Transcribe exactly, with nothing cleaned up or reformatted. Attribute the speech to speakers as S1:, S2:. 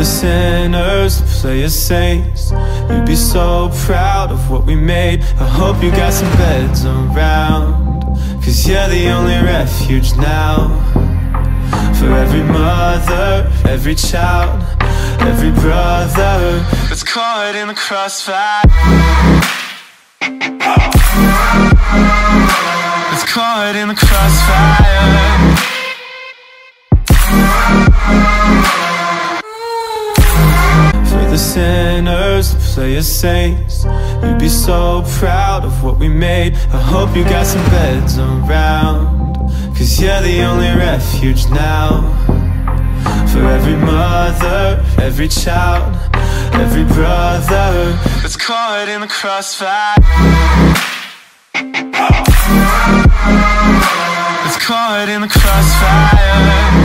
S1: the sinners, the play as saints. You'd be so proud of what we made. I hope you got some beds around, 'cause you're the only refuge now. For every mother, every child, every brother that's caught in the crossfire, that's caught in the crossfire. For the sinners, the play as saints. You'd be so proud of what we made. I hope you got some beds around, 'cause you're the only refuge now. For every mother, every child, every brother that's caught in the crossfire, that's caught in the crossfire.